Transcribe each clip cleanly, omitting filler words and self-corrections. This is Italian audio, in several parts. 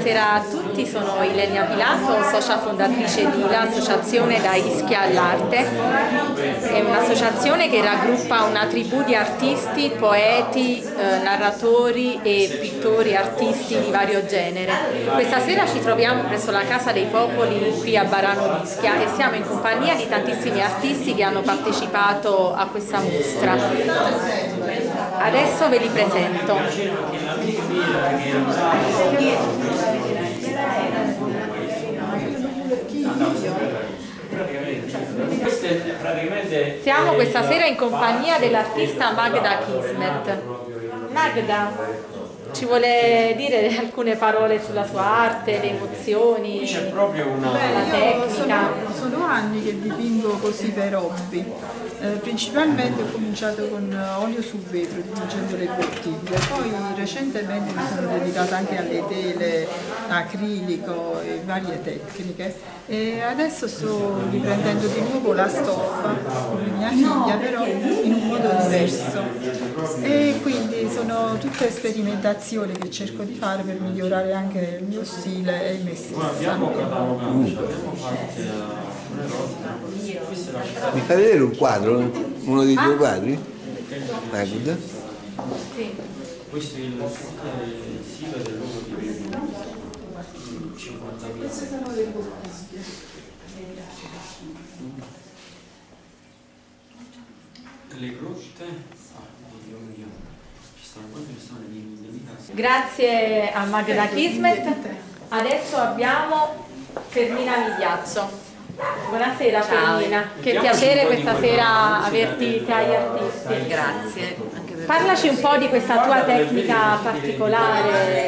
buonasera a tutti, sono Ilenia Pilato, socia fondatrice di l'Associazione da Ischia all'Arte. È un'associazione che raggruppa una tribù di artisti, poeti, narratori e pittori artisti di vario genere. Questa sera ci troviamo presso la Casa dei Popoli qui a Barano d'Ischia e siamo in compagnia di tantissimi artisti che hanno partecipato a questa mostra. Adesso ve li presento. Siamo questa sera in compagnia dell'artista Magda Kismet. Magda, ci vuole dire alcune parole sulla sua arte, le emozioni, la tecnica? Sono anni che dipingo così per hobby. Principalmente ho cominciato con olio su vetro, dipingendo le bottiglie, poi recentemente mi sono dedicata anche alle tele, acrilico e varie tecniche e adesso sto riprendendo di nuovo la stoffa con mia figlia, però in un modo diverso, e quindi sono tutte sperimentazioni che cerco di fare per migliorare anche il mio stile e me stessa. Mi fa vedere un quadro? Uno dei tuoi quadri? Magda? Sì. Questo è il sito dell'uomo di 50 Queste sono le bottiglie. le grotte. Dio mio. Ci stanno quante persone di casa. Grazie a Magda Kismet. Adesso abbiamo Fermina Migliazzo. Buonasera. Ciao. Fermina, che piacere questa sera averti tra gli artisti. Grazie. Anche per Parlaci un po' di questa tua tecnica particolare.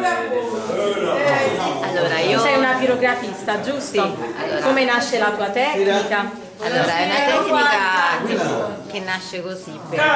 Allora, Tu sei una pirografista, giusto? Sì, allora. Come nasce la tua tecnica? Allora, è una tecnica che nasce così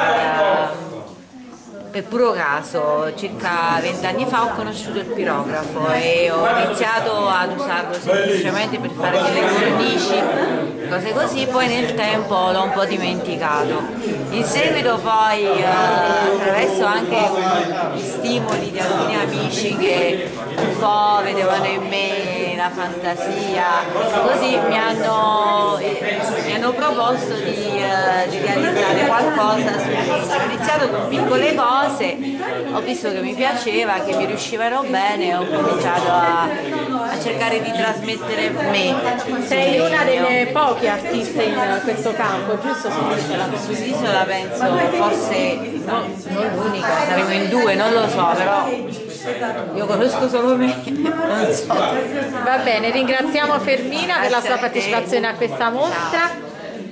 per puro caso. Circa 20 anni fa ho conosciuto il pirografo e ho iniziato ad usarlo semplicemente per fare delle cornici, cose così, poi nel tempo l'ho un po' dimenticato. In seguito poi, attraverso anche gli stimoli di alcuni amici che un po' vedevano in me la fantasia, così mi hanno proposto di realizzare qualcosa su questo. Ho iniziato con piccole cose, ho visto che mi piaceva, che mi riuscivano bene e ho cominciato a cercare di trasmettere me. Sei una delle poche artiste in questo campo, giusto? Sull'isola penso, forse non l'unica, saremo in due, non lo so, però io conosco solo me, non so. Va bene, ringraziamo Fermina per la sua partecipazione a questa mostra.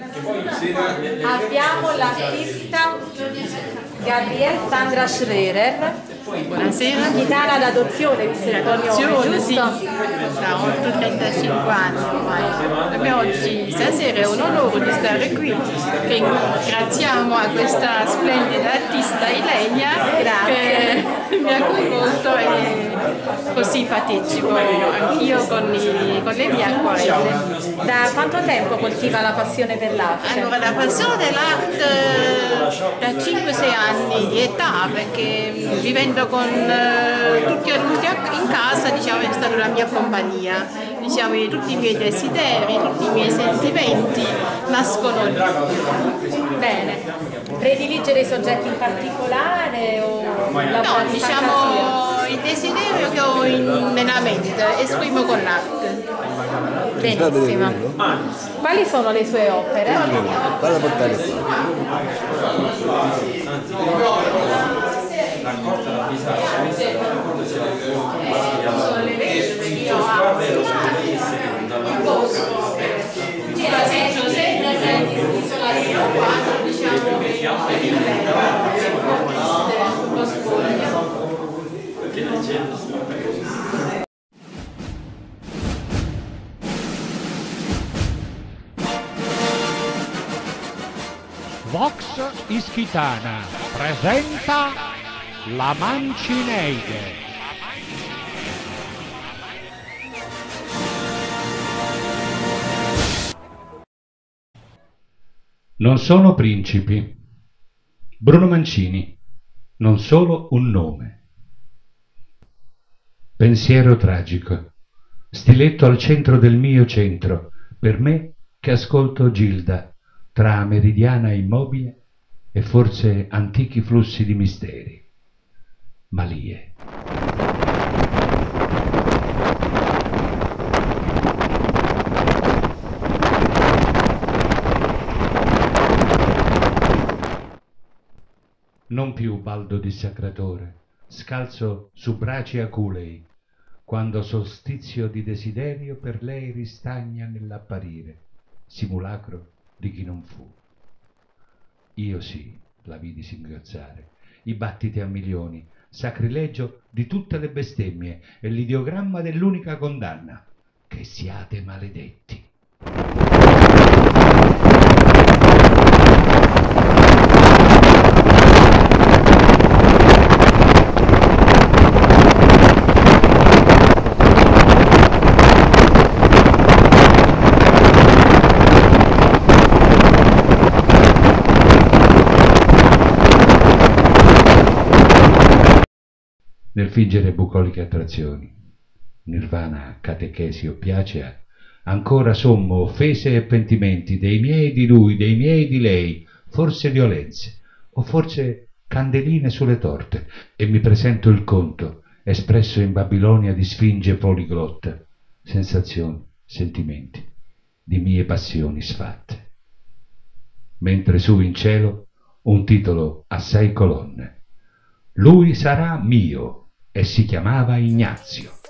Abbiamo l'artista Gabriele Sandra Schrerer. Buonasera. Gitana d'adozione, visto il cognome, Sì, giusto? da oltre 35 anni ormai. Per me oggi, stasera, è un onore di stare qui. Ringraziamo a questa splendida artista Ilenia che mi ha coinvolto e così partecipo anch'io con le mie acquarelle. Da quanto tempo coltiva la passione per l'arte? Allora, la passione dell'arte da 5-6 anni di età, perché vivendo con tutti adulti in casa, diciamo, è stata la mia compagnia. Diciamo, tutti i miei desideri, tutti i miei sentimenti nascono lì. Bene. Predilige dei soggetti in particolare o No, diciamo il desiderio che ho nella mente esprimo con l'arte. Benissimo. Quali sono le sue opere? Vado a portare qua. Raccolta la disagio. Vox Ischitana presenta La Mancineide. Non sono principi. Bruno Mancini, non solo un nome. Pensiero tragico, stiletto al centro del mio centro, per me che ascolto Gilda, tra meridiana immobile e forse antichi flussi di misteri. Malie. Non più baldo dissacratore, scalzo su braci aculei, quando solstizio di desiderio per lei ristagna nell'apparire, simulacro di chi non fu. Io sì, la vidi singhiozzare, i battiti a milioni, sacrilegio di tutte le bestemmie e l'ideogramma dell'unica condanna, che siate maledetti. Nel fingere bucoliche attrazioni, nirvana, catechesi o piacea, ancora sommo offese e pentimenti dei miei di lui, dei miei di lei, forse violenze, o forse candeline sulle torte, e mi presento il conto, espresso in Babilonia di sfinge poliglotta, sensazioni, sentimenti, di mie passioni sfatte. Mentre su in cielo un titolo a 6 colonne. Lui sarà mio, e si chiamava Ignazio.